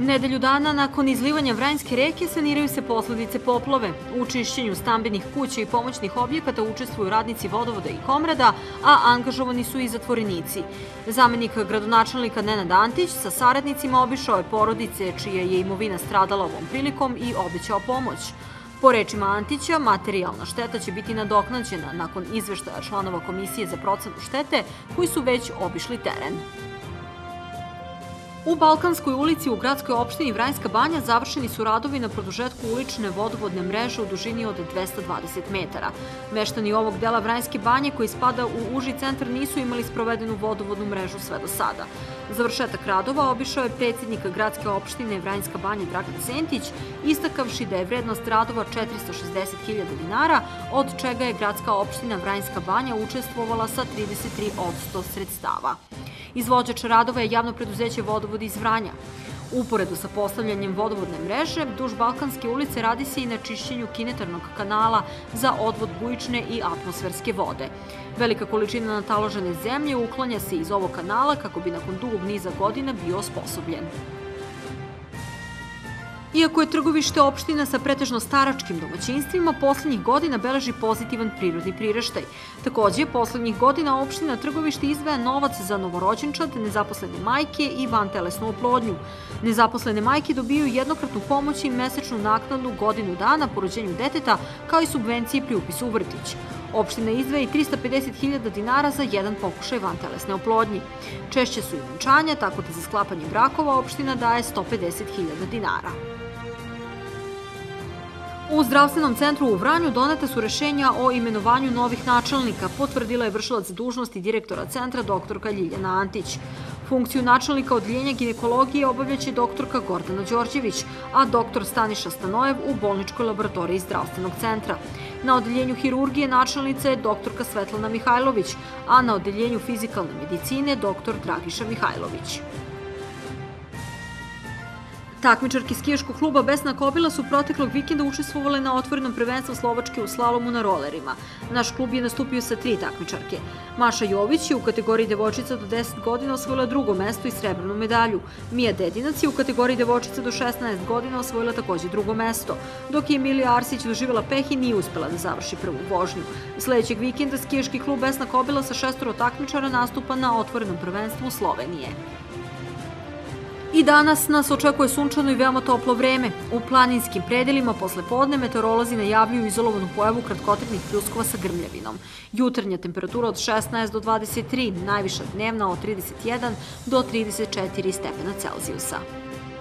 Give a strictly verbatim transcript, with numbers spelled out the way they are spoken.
Nedelju dana nakon izlivanja Vranjske reke saniraju se posledice poplave. U čišćenju stambenih kuća i pomoćnih objekata učestvuju radnici vodovoda i Komrada, a angažovani su i zatvorenici. Zamenik gradonačelnika Nenad Antić sa saradnicima obišao je porodice čija je imovina stradala ovom prilikom i obećao pomoć. Po rečima Antića, materijalna šteta će biti nadoknađena nakon izveštaja članova Komisije za procenu štete koji su već obišli teren. U Balkanskoj ulici u gradskoj opštini Vranjska Banja završeni su radovi na produžetku ulične vodovodne mreže u dužini od dvesta dvadeset metara. Meštani ovog dela Vranjske Banje koji spada u uži centar nisu imali sprovedenu vodovodnu mrežu sve do sada. Završetak radova obišao je predsjednik gradske opštine Vranjska Banja Dragan Sentić, istakavši da je vrednost radova četiristo šezdeset hiljada dinara, od čega je gradska opština Vranjska Banja učestvovala sa trideset tri posto sredstava. Izvođač radova je javno preduzeće Vodovod iz Vranja. Uporedu sa postavljanjem vodovodne mreže, duž Balkanske ulice radi se i na čišćenju kinetarnog kanala za odvod bujične i atmosferske vode. Velika količina nataložene zemlje uklanja se iz ovog kanala kako bi nakon dugog niza godina bio osposobljen. Iako je Trgovište opština sa pretežno staračkim domaćinstvima, poslednjih godina beleži pozitivan prirodni priraštaj. Takođe, poslednjih godina opština Trgovište izdvaja novac za novorođenčad, nezaposlene majke i vantelesnu oplodnju. Nezaposlene majke dobijaju jednokratnu pomoć i mesečnu naknadu godinu dana po rođenju deteta, kao i subvencije pri upisu u vrtić. Opština izdvaja i trista pedeset hiljada dinara za jedan pokušaj vantelesne oplodnje. Češće su i venčanja, tako da za sklapanje brakova opština daje sto pedeset hiljada dinara. U zdravstvenom centru u Vranju donete su rešenja o imenovanju novih načelnika, potvrdila je vršilac dužnosti direktora centra doktorka Ljiljana Antić. Funkciju načelnika odeljenja ginekologije obavljaće doktorka Gordana Đorđević, a doktor Staniša Stanojev u bolničkoj laboratoriji zdravstvenog centra. Na odeljenju hirurgije načelnica je doktorka Svetlana Mihajlović, a na odeljenju fizikalne medicine doktor Dragiša Mihajlović. Takmičarke skijaškog kluba Besna Kobila su proteklog vikenda učestvovale na otvorenom prvenstvu Slovačke u slalomu na rolerima. Naš klub je nastupio sa tri takmičarke. Maša Jović je u kategoriji devojčica do deset godina osvojila drugo mesto i srebrnu medalju. Mija Dedinac je u kategoriji devojčica do šesnaest godina osvojila takođe drugo mesto, dok je Emilija Arsić doživjela peh i nije uspela da završi prvu vožnju. Sledećeg vikenda skijaški klub Besna Kobila sa šestoro takmičara nastupa na otvorenom prvenstvu Slovenije. I danas nas očekuje sunčano i veoma toplo vreme. U planinskim predelima posle podne meteorolozi najavljuju izolovanu pojavu kratkotrajnih pljuskova sa grmljavinom. Jutarnja temperatura od šesnaest do dvadeset tri, najviša dnevna od trideset jedan do trideset četiri stepena Celzijusa.